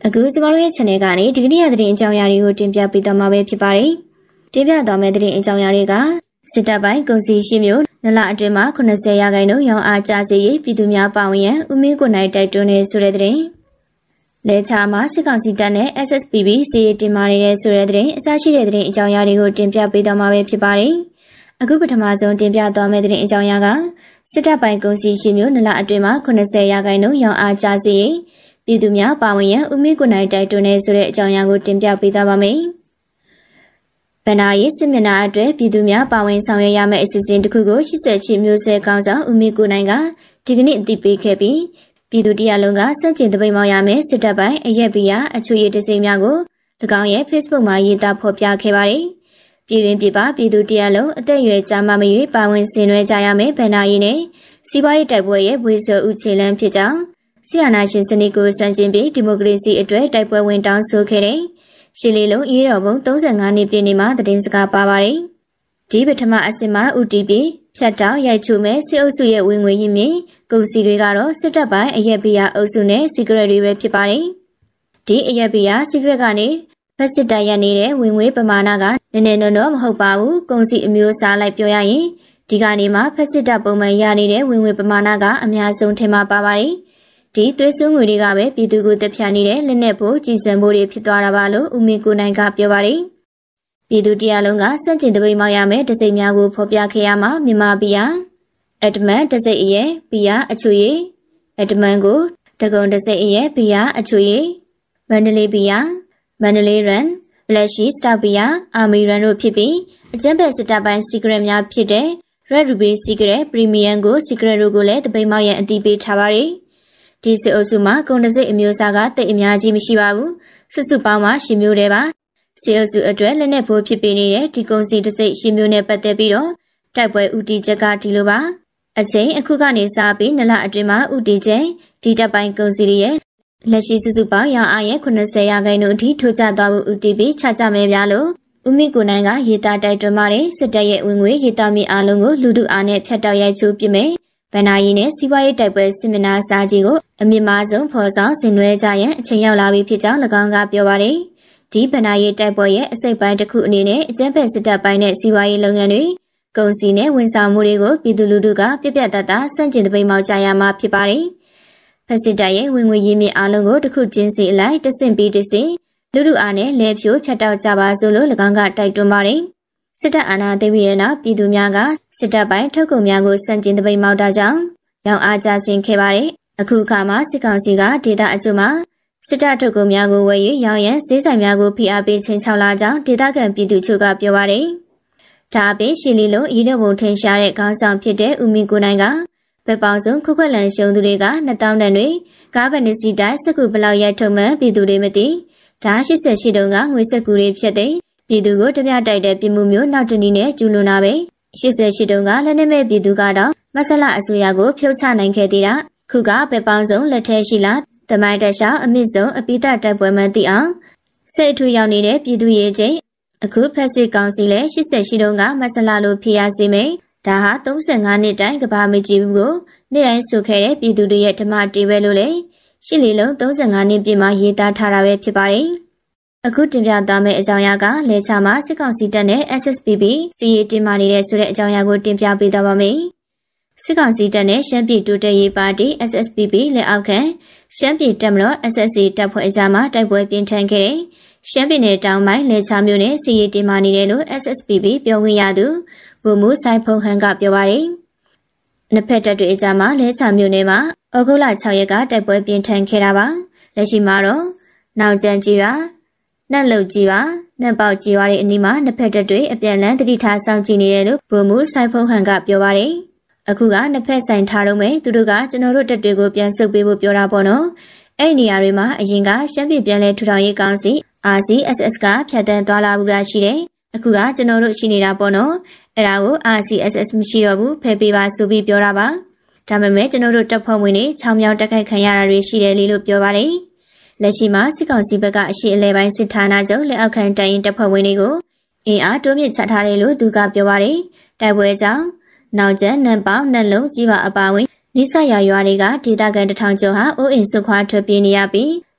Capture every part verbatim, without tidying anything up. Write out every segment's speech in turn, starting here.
အခုကျမတို့ရဲ့ channel ကနေဒီကနေ့ရတဲ့အကြောင်းအရာတွေကိုတင်ပြပေးသွားမှာပဲဖြစ်ပါတယ်။တင်ပြသွားမယ့်တဲ့အကြောင်းအရာတွေကစစ်တပ်ပိုင်းကုန်စည်ရှိမျိုးနလအတွင်းမှာခုနှစ်ဆယ်ရာခိုင်နှုန်းရောင်းအားကျစေရေးပြည်သူများပါဝင်ရန်ဦးမင်းကိုနိုင်တိုက်တွန်းနေဆိုတဲ့တဲ့လဲချာမှာစစ်ကောင်စီတပ်နဲ့ S S P B စီရေးတင်မာနေတဲ့ဆိုတဲ့တဲ့အစရှိတဲ့တဲ့အကြောင်းအရာတွေကိုတင်ပြပေးသွားမှာပဲဖြစ်ပါတယ်။အခုပထမဆုံးတင်ပြသွားမယ့်တဲ့အကြောင်းအရာကစစ်တပ်ပိုင်းကုန်စည်ရှိမျိုးနလအတွင်းမှာခုနှစ်ဆယ်ရာခိုင်နှုန်းရောင်းအားကျစေရေးပြည်သူများပါဝင်ရန်ဦးမင်းကိုနိုင်တိုက်တွန်းနေဆိုတဲ့အကြောင်းအရာကိုတင်ပြပေးသွားပါမယ်။ဗဏ္ဍာရေးစစ်မျက်နှာအတွက်ပြည်သူများပါဝင်ဆောင်ရွက်ရမယ့်အစီအစဉ်တစ်ခုကိုရှစ်ဆက်ချီမျိုးဆက်ကောင်းဆောင်ဦးမင်းကိုနိုင်ကဒီကနေ့အသိပေးခဲ့ပြီးပြည်သူတရားလုံးကစန့်ကျင်တပိတ်မောက်ရမယ်စစ်တပ်ပိုင်းအရက်ဘီယာအချွေရည်တစိမ့်များကို၎င်းရဲ့ Facebook မှာရေးသားဖော်ပြခဲ့ပါတယ်။ပြည်တွင်ပြည်ပပြည်သူတရားလုံးအသက်အရွယ်ကြာမှမရွေးပါဝင်ဆင်နွှဲကြရမယ်ဗဏ္ဍာရေးနဲ့စီးပွားရေးတိုက်ပွဲရဲ့ဝေဆိုဦးချေလန်းဖြစ်ကြောင်းဆီယနာရှင်စနစ်ကိုစန့်ကျင်ပြီးဒီမိုကရေစီအတွက်တိုက်ပွဲဝင်တောင်းဆိုခဲ့တဲ့ရှီလီလုံးအေးတော်ပုံသုံးဆယ်ငါနှစ်ပြည့်နေ့မှာသတင်းစကားပါပါတယ်။ဒီပထမအဆင့်မှာ U T P ဖြတ်တောက်ရိုက်ချုမဲ့စစ်အုပ်စုရဲ့ဝင်ငွေရင်းမြစ်ကုန်စည်တွေကတော့စစ်တပ်ပိုင်းအရက်ဘီယာအုပ်စုနဲ့စီဂရက်တွေပဲဖြစ်ပါတယ်။ဒီအရက်ဘီယာစီဂရက်ကနေဖက်စစ်တပ်ရနေတဲ့ဝင်ငွေပမာဏကနည်းနည်းတော့မဟုတ်ပါဘူး။ကုန်စည်အမျိုးအစားလိုက်ပြောရရင်ဒီကနေမှဖက်စစ်တပ်ပုံမှန်ရနေတဲ့ဝင်ငွေပမာဏကအများဆုံးထင်မှာပါပါတယ်။ဒီသွေးစွန်းငွေတွေကပဲပြည်သူကိုတပ်ဖြတ်နေတဲ့လက်နက်ဖို့ကြီးစံဖို့တွေဖြစ်သွားတာပါလို့ဦးမင်းကိုနိုင်ကပြောပါတယ်။ပြည်သူတရားလုံးကစန့်ကျင်တပိတ်မောက်ရမယ်တစိမ့်များကိုဖော်ပြခဲ့ရမှာမြန်မာဘီယာအက်ဒမန်တစိမ့်အရဲ့ဘီယာအချွေရည်အက်ဒမန်ကိုတကုံတစိမ့်အရဲ့ဘီယာအချွေရည်မန္တလေးဘီယာမန္တလေးရန်ဘလက်ရှိစတာဘီယာအာမီရန်တို့ဖြစ်ပြီးအကျန်းဖက်စစ်တပ်ပိုင်းစီဂရက်များဖြစ်တဲ့ Red Ruby Secret Premium ကို Secret တို့ကိုလည်းတပိတ်မောက်ရန်အတည်ပြုထားပါတယ်။ဒီစစ်အုပ်စုမှာကုန်တစိအမျိုးအစားကတိတ်အများကြီးမရှိပါဘူးစုစုပေါင်းမှာရှစ်မျိုးတည်းပါစစ်အုပ်စုအတွက်လက်နက်ဖို့ဖြစ်ပေနေတဲ့ဒီကုန်စည်တစိရှစ်မျိုးနဲ့ပတ်သက်ပြီးတော့တိုက်ပွဲဦးတည်ချက်ကဒီလိုပါအချိန်အခုကနေစပြီးနလအတွင်းမှာဦးတည်ချက်ဒီတပ်ပိုင်းကုန်စည်တွေရဲ့လက်ရှိစုစုပေါင်းရောင်းအားရဲ့ခုနှစ်ဆယ်ရာခိုင်နှုန်းအထိထိုးကျသွားဖို့ဦးတည်ပြီးချကြမယ်ဗျာလို့ဦးမင်းကိုနိုင်ကရေးသားတိုက်တွန်းပါတယ်စစ်တပ်ရဲ့ဝင်ငွေရေးသားမိအားလုံးကိုလူထုအားနဲ့ဖျက်တောက်ရိုက်ချိုးပစ်မယ်ဗဏ္ဍာရေးနဲ့စီးပွားရေးတိုက်ပွဲစစ်မျက်နှာစာကြီးကိုအမြင့်မားဆုံးဖော်ဆောင်ဆင်နွှဲကြရန်အချိန်ရောက်လာပြီဖြစ်ကြောင်း၎င်းကပြောပါတယ်။ဒီဗဏ္ဍာရေးတိုက်ပွဲရဲ့အစိတ်ပိုင်းတစ်ခုအနေနဲ့အကြမ်းဖက်စစ်တပ်ပိုင်းနဲ့စီးပွားရေးလုပ်ငန်းတွေကုန်စည်နဲ့ဝန်ဆောင်မှုတွေကိုပြည်သူလူထုကပြပြတတ်တာစန့်ကျင်တပိတ်မောက်ကြရမှာဖြစ်ပါတယ်။ဖက်စစ်တပ်ရဲ့ဝင်ငွေရင်းမြစ်အားလုံးကိုတစ်ခုချင်းစီအလိုက်တဆင့်ပြီးတဆင့်လူထုအားနဲ့လဲဖြိုးဖြတ်တောက်ကြပါစို့လို့၎င်းကတိုက်တွန်းပါတယ်။စစ်တပ်အာဏာသိမ်းပြီးတဲ့နောက်ပြည်သူများကစစ်တပ်ပိုင်းထုတ်ကုန်များကိုစန့်ကျင်တပိတ်မောက်တာကြောင့်ရောင်းအားကျဆင်းခဲ့ပါတယ်။အခုအခါမှာစစ်ကောင်စီကဒေသအချို့မှာစစ်တပ်ထုတ်ကုန်များကိုဝယ်ယူရောင်းရန်ဈေးဆိုင်များကိုဖိအားပေးချင်းချောက်လာကြောင်းဒေသခံပြည်သူချို့ကပြောပါတယ်။ဒါအပြင်ရှီလီလုံးဤတဲ့ဘုံထင်ရှားတဲ့ခေါင်းဆောင်ဖြစ်တဲ့ဦးမင်းကိုနိုင်ကဘက်ပေါင်းစုံခုခွက်လန်ရှုံသူတွေကနှစ်တောင်းတန်တွေကားဗန်နစီတိုင်းစက်ကူဘလောက်ရိုက်ထုတ်မှန်းပြည်သူတွေမသိဒါရှစ်ဆယ်ရှိတုန်းကငွေစက်ကူတွေဖြစ်တဲ့ပြည်သူကိုတပြတိုက်တဲ့ပြည်မှုမျိုးနောက်တနည်းနဲ့ကျူးလွန်တာပဲရှစ်ဆယ်ရှိတုန်းကလက်နက်မဲ့ပြည်သူကတော့မဆလအစိုးရကိုဖြုတ်ချနိုင်ခဲ့သေးတာခုကပဲပေါင်းစုံလက်ထဲရှိလာတမိုင်းတခြားအမြင့်ဆုံးအပိတတိုက်ပွဲမှန်းသိအောင်စိတ်အထူးရောက်နေတဲ့ပြည်သူရေးချင်းအခုဖက်စစ်ကောင်စီလဲရှစ်ဆယ်ရှိတုန်းကမဆလလိုဖြစ်ရစေမယ်ဒါဟာသုံးဆယ်ငါနှစ်တိုင်ကဘာမကြီးဘူးကိုနေ့တိုင်းဆိုခဲ့တဲ့ပြည်သူတွေရဲ့ဓမ္မတေပဲလို့လေရှစ်လီလုံးသုံးဆယ်ငါနှစ်ပြည့်မှာရေးသားထားတာပဲဖြစ်ပါတယ်အခုတင်ပြသွားမယ့်အကြောင်းအရာကလဲချမှာစစ်ကောင်စီတပ်နဲ့ S S P B စီရေးတင်မာနေတဲ့ဆိုတဲ့အကြောင်းအရာကိုတင်ပြပေးသွားပါမယ်။စစ်ကောင်စီတပ်နဲ့ရှမ်းပြည်တိုးတက်ရေးပါတီ S S P B လက်အောက်ခံရှမ်းပြည်တပ်မတော် S S A တပ်ဖွဲ့အကြားမှာတိုက်ပွဲပြင်းထန်ခဲ့တဲ့ရှမ်းပြည်နယ်တောင်ပိုင်းလဲချမြို့နယ်စီရေးတင်မာနေတယ်လို့ S S P B ပြောခွင့်ရသူဗိုလ်မှူးဆိုင်ဖုန်ဟန်ကပြောပါတယ်။နှစ်ဖက်တပ်တွေအကြားမှာလဲချမြို့နယ်မှာဩဂုတ်လခြောက်ရက်ကတိုက်ပွဲပြင်းထန်ခဲ့တာပါ။လက်ရှိမှာတော့နောင်ကျန်ကြီးရွာနတ်လုတ်ကြီးပါနတ်ပေါက်ကြီးရွာရဲ့အနီးမှာနှစ်ဖက်တပ်တွေအပြန်လန်းတတိထားစောင့်ကြည့်နေတယ်လို့ဗိုလ်မှူးဆိုင်ဖုန်ဟန်ကပြောပါတယ်။အခုကနှစ်ဖက်ဆိုင်ထားတော့မယ်သူတို့ကကျွန်တော်တို့တပ်တွေကိုပြန်ဆုတ်ပေးဖို့ပြောတာပေါ့နော်။အဲ့ဒီနေရာတွေမှာအရင်ကရှမ်းပြည်ပြန်လဲထူထောင်ရေးကောင်စီ R C S S ကဖြတ်တန်းသွားလာမှုလာရှိတယ်။အခုကကျွန်တော်တို့ရှိနေတာပေါ့နော်။အဲ့ဒါကို R C S S မရှိတော့ဘူးဖယ်ပေးပါဆိုပြီးပြောတာပါ။ဒါပေမဲ့ကျွန်တော်တို့တပ်ဖွဲ့ဝင်တွေချောင်းမြောင်းတက်ခိုက်ခံရတာတွေရှိတယ်လေလို့ပြောပါတယ်။လက်ရှိမှာစစ်ကောင်စီဘက်ကအရှိအလဲပိုင်းစစ်ဌာနချုပ်လက်အောက်ခံတိုင်ရင်တပ်ဖွဲ့ဝင်တွေကိုအင်အားတိုးမြင့်ချထားတယ်လို့သူကပြောပါတယ်။တိုက်ပွဲကြောင့်နောက်ကျန်နံပေါင်းနှလုံးကြီးပါအပါဝင်နိစရာရွာတွေကဒေသခံတထောင်ကျော်ဟာအိုးအိမ်ဆွခွာထွက်ပြေးနေရပြီး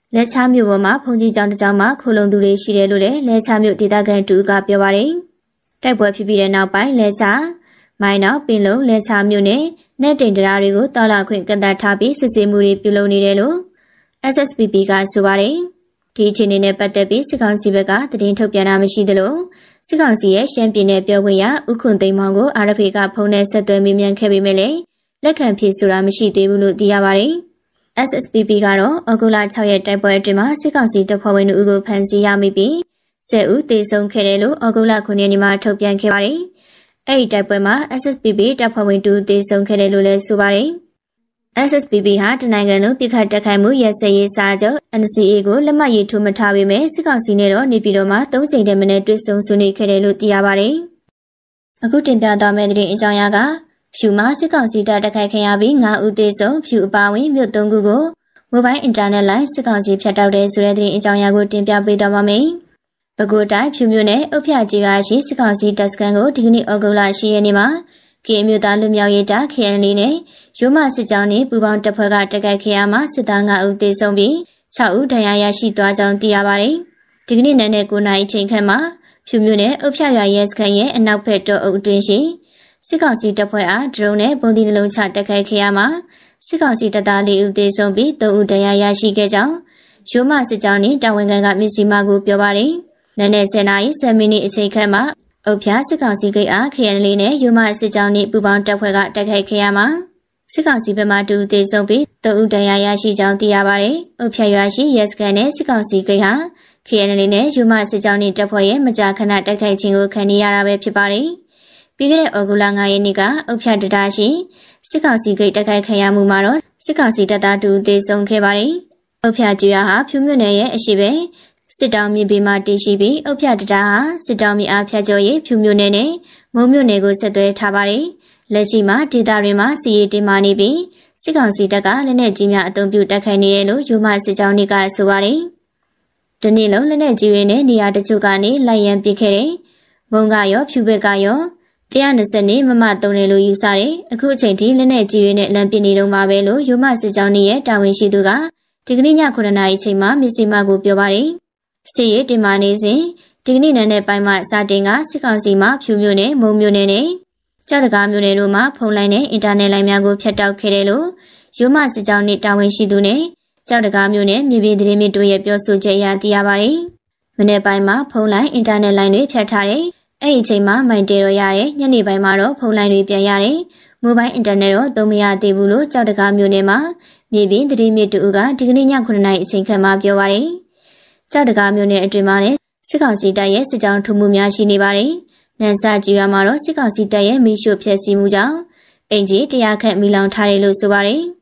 လက်ချမြို့ပေါ်မှာဖုန်ကြီးကျောင်းတစ်ကျောင်းမှာခိုလုံသူတွေရှိတယ်လို့လည်းလက်ချမြို့ဒေသခံတူကပြောပါတယ်။တိုက်ပွဲဖြစ်ပြီးတဲ့နောက်ပိုင်းလက်ချမိုင်းနောက်ပင်လုံးလက်ချမြို့နယ်နဲ့တင်တရာတွေကိုတောက်လာခွင့်ကန့်သတ်ထားပြီးစစ်ဆေးမှုတွေပြုလုပ်နေတယ်လို့ S S P P ကဆိုပါတယ်။ဒီအခြေအနေနဲ့ပတ်သက်ပြီးစစ်ကောင်စီဘက်ကသတင်းထုတ်ပြန်တာမရှိသလိုစစ်ကောင်စီရဲ့ရှမ်းပြည်နယ်ပြောခွင့်ရဦးခွန်သိန်းမောင်ကို R F A ကဖုန်းနဲ့ဆက်သွယ်မေးမြန်းခဲ့ပေမဲ့လည်းလက်ခံဖြေဆိုတာမရှိသေးဘူးလို့သိရပါတယ်။ S S P P ကတော့ဩဂုတ်လ၆ရက်တိုက်ပွဲအတွင်းမှာစစ်ကောင်စီတပ်ဖွဲ့ဝင်တို့ကိုဖမ်းဆီးရမိပြီးဆယ်ဦးသေဆုံးခဲ့တယ်လို့ဩဂုတ်လခုနှစ်ရက်နေ့မှာထုတ်ပြန်ခဲ့ပါတယ်။အဲဒီတိုက်ပွဲမှာ S S P P တပ်ဖွဲ့ဝင်တို့သေဆုံးခဲ့တယ်လို့လည်းဆိုပါတယ်။ S S P P ဟာတနိုင်ငံလုံးပြည်ခတ်တက်ခိုင်မှုရစရေးစာချုပ် N C A ကိုလက်မှတ်ရေးထိုးမထားပေမဲ့စစ်ကောင်စီနဲ့တော့နေပြည်တော်မှာ၃ချိန်တည်းမနဲ့တွေ့ဆုံဆွေးနွေးခဲ့တယ်လို့သိရပါတယ်။အခုတင်ပြသွားမယ့်သတင်းအကြောင်းအရာကဖြူမှာစစ်ကောင်စီတပ်တိုက်ခိုက်ခံရပြီး၅ဦးသေဆုံးဖြူအပါဝင်မြို့၃ခုကိုမိုဘိုင်းအင်တာနက်လိုင်းစစ်ကောင်စီဖြတ်တောက်တဲ့ဆိုတဲ့သတင်းအကြောင်းအရာကိုတင်ပြပေးသွားပါမယ်။ပဲခူးတိုင်းဖြူမြို့နယ်အုတ်ဖြာကြီးရွာရှိစစ်ကောင်စီတပ်စခန်းကိုဒီကနေ့ဩဂုတ်လ၈ရက်နေ့မှာကေအမျိုးသားလူမျိုးရေးတာ K N L နဲ့ရိုးမစစ်ကြောင်းနဲ့ပူပေါင်းတပ်ဖွဲ့ကတိုက်ခိုက်ခဲ့ရမှာစစ်သား၅ဦးသေဆုံးပြီး၆ဦးဒဏ်ရာရရှိသွားကြောင်းသိရပါတယ်။ဒီကနေ့နက်နက်၉နာရီချိန်ခန့်မှာဖြူမြို့နယ်အုတ်ဖြာရွာရဲစခန်းရဲ့အနောက်ဘက်တော်အုပ်အတွင်းရှိစစ်ကောင်စီတပ်ဖွဲ့အားဒရုန်းနဲ့ပုံသီးနှလုံးချတိုက်ခိုက်ခဲ့ရမှာစစ်ကောင်စီတပ်သား၄ဦးသေဆုံးပြီး၃ဦးဒဏ်ရာရရှိခဲ့ကြောင်းရိုးမစစ်ကြောင်းနဲ့တာဝန်ခံကမျက်စိမှကိုပြောပါတယ်။နက်နက်၁၀နာရီ၁၀မိနစ်အချိန်ခန့်မှာအုတ်ဖြာစစ်ကောင်စီဂိတ်အား K N L နဲ့ရိုးမစစ်ကြောင်းနဲ့ပူပေါင်းတပ်ဖွဲ့ကတိုက်ခိုက်ခဲ့ရမှာစစ်ကောင်စီဘက်မှတူသေဆုံးပြီး၃ဦးဒဏ်ရာရရှိကြောင်းသိရပါတယ်။အုတ်ဖြာရွာရှိရဲစခန်းနဲ့စစ်ကောင်စီဂိတ်ဟာ K N L နဲ့ရိုးမစစ်ကြောင်းနဲ့တပ်ဖွဲ့ရဲ့မကြာခဏတိုက်ခိုက်ခြင်းကိုခံနေရတာပဲဖြစ်ပါတယ်။ပြီးခဲ့တဲ့ဩဂုတ်လ၅ရက်နေ့ကအုတ်ဖြာတတာရှိစစ်ကောင်စီဂိတ်တိုက်ခိုက်ခံရမှုမှာတော့စစ်ကောင်စီတပ်သားတူသေဆုံးခဲ့ပါတယ်။အုတ်ဖြာကျွာဟာဖြူမြို့နယ်ရဲ့အရှိပဲစစ်တောင်မြေပြင်မှာတည်ရှိပြီးအုတ်ဖြာတတာဟာစစ်တောင်မြေအားဖြတ်ကျော်ရေးဖြူမြို့နယ်နဲ့မုံမြို့နယ်ကိုဆက်သွယ်ထားပါတယ်။လက်ရှိမှာဒေသတွေမှာစီရေးတင်မာနေပြီးစစ်ကောင်စီတပ်ကလက်နက်ကြီးများအုံပြုတိုက်ခိုက်နေတယ်လို့ယူမစစ်ကြောင်းတွေကဆိုပါတယ်။ဒီနေ့လုံးလက်နက်ကြီးတွေနဲ့နေရာတချို့ကနေလိုက်ရန်ပစ်ခဲ့တဲ့မုံကရောဖြူဘက်ကရော၁၂၀နေမမတုံးတယ်လို့ယူဆတယ်။အခုအချိန်ထိလက်နက်ကြီးတွေနဲ့လမ်းပစ်နေတော့မှာပဲလို့ယူမစစ်ကြောင်းရဲ့တာဝန်ရှိသူကဒီကနေ့ည9နာရီအချိန်မှာမျက်စိမှကိုပြောပါတယ်။စစ်ရေးတင်မာနေစဉ်ဒီကနေ့နံနက်ပိုင်းမှာစတင်ကစစ်ကောင်စီမှဖြူမြို့နယ်မုံမြို့နယ်နဲ့ကြောက်တကားမြို့နယ်တို့မှာဖုန်းလိုင်းနဲ့အင်တာနက်လိုင်းများကိုဖျက်တောက်ခဲ့တယ်လို့ယူမစစ်ကြောင်းနဲ့တာဝန်ရှိသူနဲ့ကြောက်တကားမြို့နယ်မြေပြင်သတင်းမြစ်တို့ရဲ့ပြောဆိုချက်အရသိရပါတယ်။မနေ့ပိုင်းမှာဖုန်းလိုင်းအင်တာနက်လိုင်းတွေဖျက်ထားတယ်။အဲ့ဒီအချိန်မှာမိုင်တေရောရတယ်ညနေပိုင်းမှာတော့ဖုန်းလိုင်းတွေပြန်ရတယ်။မိုဘိုင်းအင်တာနက်တော့သုံးမရသေးဘူးလို့ကြောက်တကားမြို့နယ်မှာမြေပြင်သတင်းမြစ်တို့ကဒီကနေ့ည9နာရီအချိန်ခန့်မှာပြောပါတယ်။ကြောက်တကားမြို့နယ်အတွင်းမှာလည်းစစ်ကောင်စီတပ်ရဲ့စစ်ကြောင်းထုမှုများရှိနေပါတယ်။နန်ဆာကြီးရွာမှာတော့စစ်ကောင်စီတပ်ရဲ့မီးရှို့ဖျက်ဆီးမှုကြောင့်အင်ဂျီတရားခန့်မီလောင်ထားတယ်လို့ဆိုပါတယ်။